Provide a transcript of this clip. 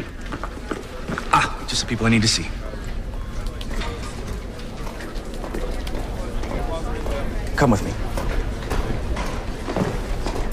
Just the people I need to see. Come with me.